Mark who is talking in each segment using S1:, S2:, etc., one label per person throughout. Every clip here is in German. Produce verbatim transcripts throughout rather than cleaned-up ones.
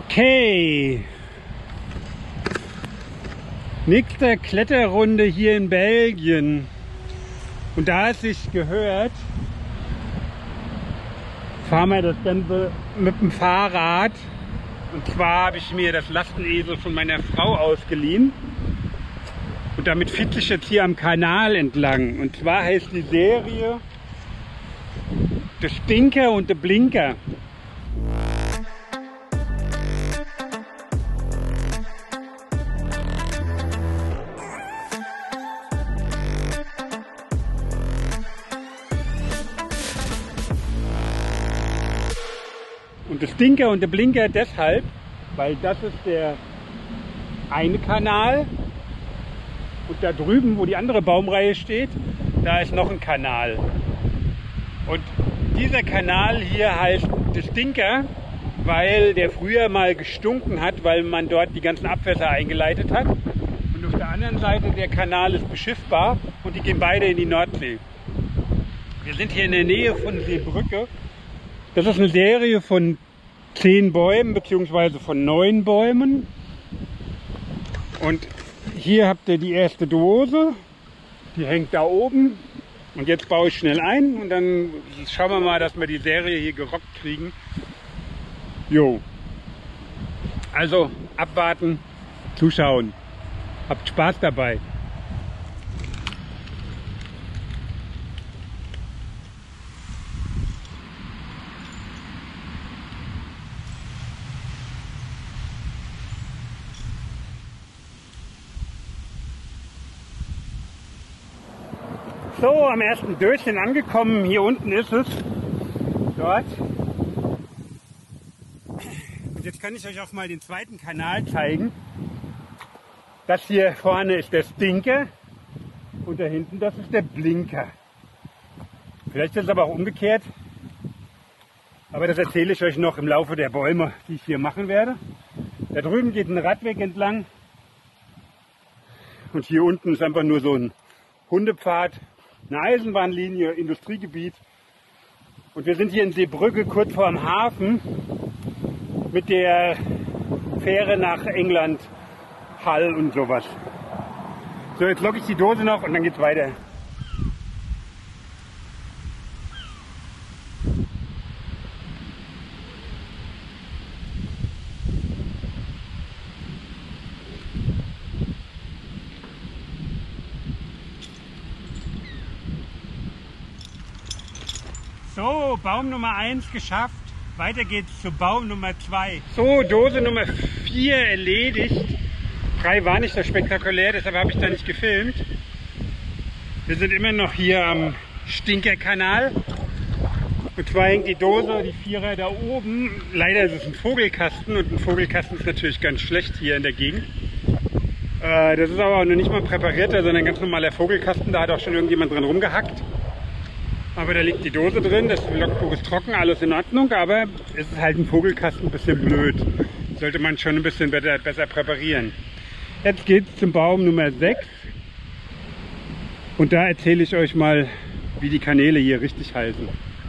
S1: Okay. Nächste Kletterrunde hier in Belgien. Und da es sich gehört, fahren wir das Ganze mit dem Fahrrad. Und zwar habe ich mir das Lastenesel von meiner Frau ausgeliehen. Und damit fitze ich jetzt hier am Kanal entlang. Und zwar heißt die Serie Der Stinker und der Blinker. Und der Stinker und der Blinker deshalb, weil das ist der eine Kanal und da drüben, wo die andere Baumreihe steht, da ist noch ein Kanal. Und dieser Kanal hier heißt der Stinker, weil der früher mal gestunken hat, weil man dort die ganzen Abwässer eingeleitet hat. Und auf der anderen Seite der Kanal ist beschiffbar und die gehen beide in die Nordsee. Wir sind hier in der Nähe von Seebrücke. Das ist eine Serie von zehn Bäumen bzw. von neun Bäumen. Und hier habt ihr die erste Dose, die hängt da oben. Und jetzt baue ich schnell ein und dann schauen wir mal, dass wir die Serie hier gerockt kriegen. Jo. Also abwarten, zuschauen. Habt Spaß dabei. So, am ersten Dörfchen angekommen. Hier unten ist es. Dort. Und jetzt kann ich euch auch mal den zweiten Kanal zeigen. Das hier vorne ist der Stinker und da hinten das ist der Blinker. Vielleicht ist es aber auch umgekehrt. Aber das erzähle ich euch noch im Laufe der Bäume, die ich hier machen werde. Da drüben geht ein Radweg entlang. Und hier unten ist einfach nur so ein Hundepfad. Eine Eisenbahnlinie, Industriegebiet. Und wir sind hier in Seebrücke, kurz vor dem Hafen, mit der Fähre nach England, Hull und sowas. So, jetzt logge ich die Dose noch und dann geht's weiter. So, Baum Nummer eins geschafft. Weiter geht's zu Baum Nummer zwei. So, Dose Nummer vier erledigt. drei war nicht so spektakulär, deshalb habe ich da nicht gefilmt. Wir sind immer noch hier am Stinkerkanal. Und zwar hängt die Dose, die Vierer da oben. Leider ist es ein Vogelkasten und ein Vogelkasten ist natürlich ganz schlecht hier in der Gegend. Äh, das ist aber auch noch nicht mal ein präparierter, sondern ein ganz normaler Vogelkasten. Da hat auch schon irgendjemand dran rumgehackt. Aber da liegt die Dose drin, das Logbuch ist trocken, alles in Ordnung, aber es ist halt ein Vogelkasten, ein bisschen blöd. Sollte man schon ein bisschen besser, besser präparieren. Jetzt geht es zum Baum Nummer sechs und da erzähle ich euch mal, wie die Kanäle hier richtig heißen.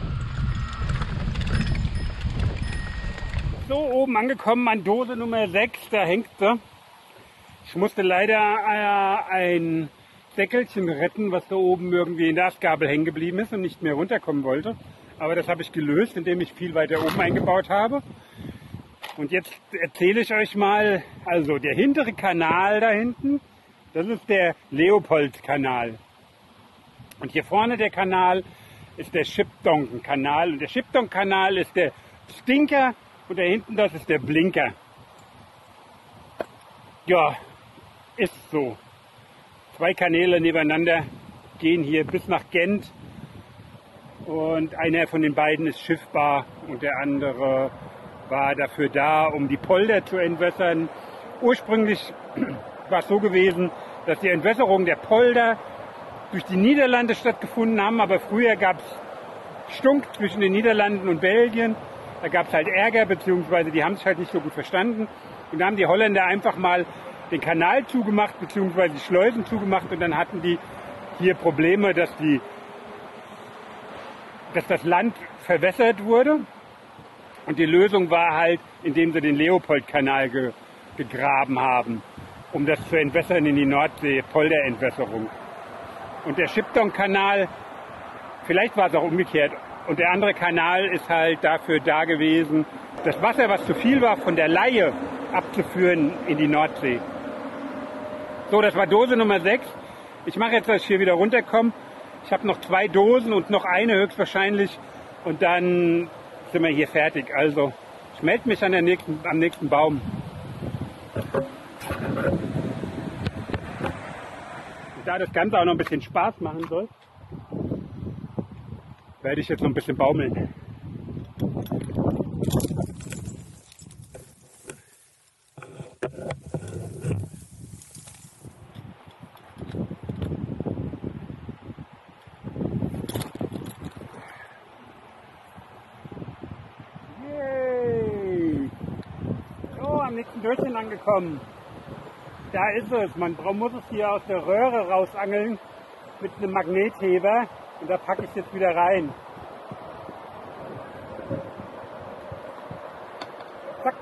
S1: So, oben angekommen an Dose Nummer sechs, da hängt sie. Ich musste leider äh, ein Deckelchen retten, was da oben irgendwie in der Astgabel hängen geblieben ist und nicht mehr runterkommen wollte. Aber das habe ich gelöst, indem ich viel weiter oben eingebaut habe. Und jetzt erzähle ich euch mal, also der hintere Kanal da hinten, das ist der Leopold-Kanal. Und hier vorne der Kanal ist der Shipdonken-Kanal. Und der Shipdonken-Kanal ist der Stinker und da hinten das ist der Blinker. Ja, ist so. Zwei Kanäle nebeneinander gehen hier bis nach Gent und einer von den beiden ist schiffbar und der andere war dafür da, um die Polder zu entwässern. Ursprünglich war es so gewesen, dass die Entwässerung der Polder durch die Niederlande stattgefunden haben, aber früher gab es Stunk zwischen den Niederlanden und Belgien. Da gab es halt Ärger, beziehungsweise die haben sich halt nicht so gut verstanden und da haben die Holländer einfach mal den Kanal zugemacht, beziehungsweise die Schleusen zugemacht und dann hatten die hier Probleme, dass, die, dass das Land verwässert wurde. Und die Lösung war halt, indem sie den Leopoldkanal ge gegraben haben, um das zu entwässern in die Nordsee, Polderentwässerung. Und der Shipton-Kanal, vielleicht war es auch umgekehrt, und der andere Kanal ist halt dafür da gewesen, das Wasser, was zu viel war, von der Leihe abzuführen in die Nordsee. So, das war Dose Nummer sechs. Ich mache jetzt, dass ich hier wieder runterkomme. Ich habe noch zwei Dosen und noch eine höchstwahrscheinlich. Und dann sind wir hier fertig. Also, ich melde mich an der nächsten, am nächsten Baum. Und da das Ganze auch noch ein bisschen Spaß machen soll, werde ich jetzt noch ein bisschen baumeln. Yay! So, am nächsten Dörfchen angekommen. Da ist es. Man muss es hier aus der Röhre rausangeln mit einem Magnetheber. Und da packe ich es jetzt wieder rein. Zack.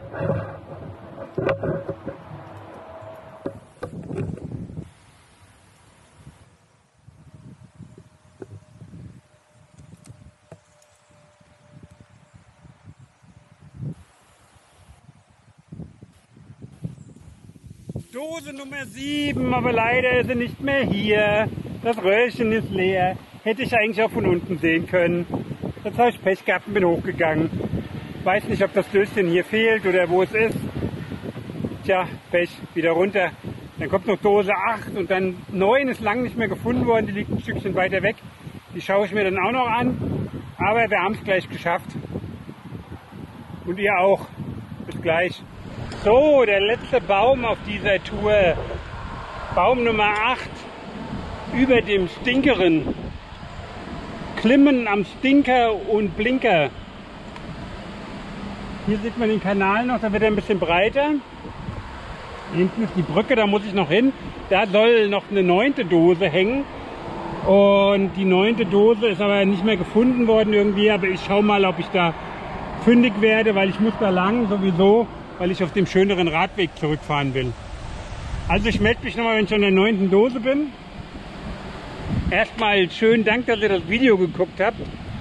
S1: Dose Nummer sieben, aber leider ist sie nicht mehr hier. Das Röhrchen ist leer. Hätte ich eigentlich auch von unten sehen können. Jetzt habe ich Pech gehabt und bin hochgegangen. Weiß nicht, ob das Döschen hier fehlt oder wo es ist. Tja, Pech, wieder runter. Dann kommt noch Dose acht und dann neun ist lang nicht mehr gefunden worden. Die liegt ein Stückchen weiter weg. Die schaue ich mir dann auch noch an. Aber wir haben es gleich geschafft. Und ihr auch. Bis gleich. So, der letzte Baum auf dieser Tour. Baum Nummer acht. Über dem Stinkeren. Klimmen am Stinker und Blinker. Hier sieht man den Kanal noch, da wird er ein bisschen breiter. Hinten ist die Brücke, da muss ich noch hin. Da soll noch eine neunte Dose hängen. Und die neunte Dose ist aber nicht mehr gefunden worden irgendwie. Aber ich schaue mal, ob ich da fündig werde, weil ich muss da lang sowieso, weil ich auf dem schöneren Radweg zurückfahren will. Also ich melde mich nochmal, wenn ich an der neunten Dose bin. Erstmal schönen Dank, dass ihr das Video geguckt habt.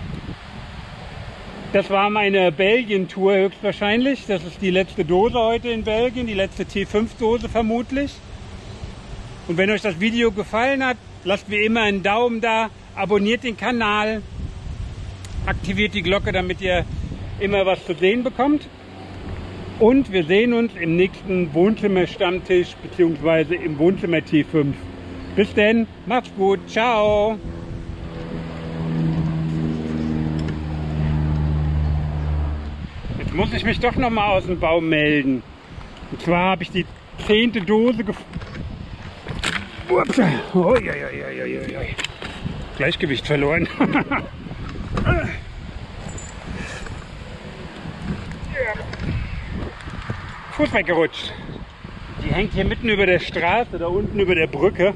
S1: Das war meine Belgien-Tour höchstwahrscheinlich. Das ist die letzte Dose heute in Belgien, die letzte T fünf Dose vermutlich. Und wenn euch das Video gefallen hat, lasst wie immer einen Daumen da, abonniert den Kanal, aktiviert die Glocke, damit ihr immer was zu sehen bekommt. Und wir sehen uns im nächsten Wohnzimmer-Stammtisch bzw. im Wohnzimmer T fünf. Bis denn, macht's gut, ciao! Jetzt muss ich mich doch noch mal aus dem Baum melden. Und zwar habe ich die zehnte Dose gefunden. Oh, ja, ja, ja, ja, ja, ja. Gleichgewicht verloren. Fuß weggerutscht. Die hängt hier mitten über der Straße, da unten über der Brücke.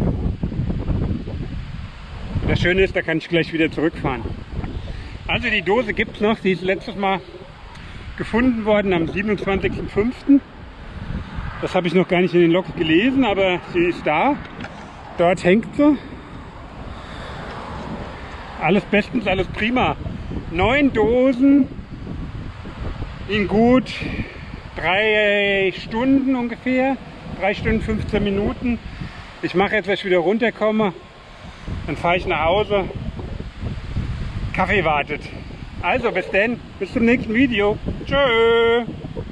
S1: Das Schöne ist, da kann ich gleich wieder zurückfahren. Also die Dose gibt es noch, sie ist letztes Mal gefunden worden am siebenundzwanzigsten fünften Das habe ich noch gar nicht in den Logs gelesen, aber sie ist da. Dort hängt sie. Alles bestens, alles prima. Neun Dosen in gut drei Stunden ungefähr. Drei Stunden, fünfzehn Minuten. Ich mache jetzt, wenn ich wieder runterkomme. Dann fahre ich nach Hause. Kaffee wartet. Also bis dann, bis zum nächsten Video. Tschö.